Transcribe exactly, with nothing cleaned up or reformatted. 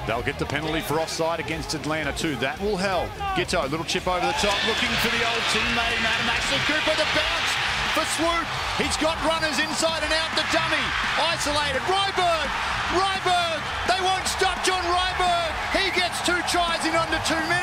They'll get the penalty for offside against Atlanta too. That will help. Giteau, little chip over the top, looking for the old teammate, Ashley Cooper, the bounce for Swoop. He's got runners inside and out, the dummy. Isolated, Ryberg, Ryberg. They won't stop John Ryberg. He gets two tries in under two minutes.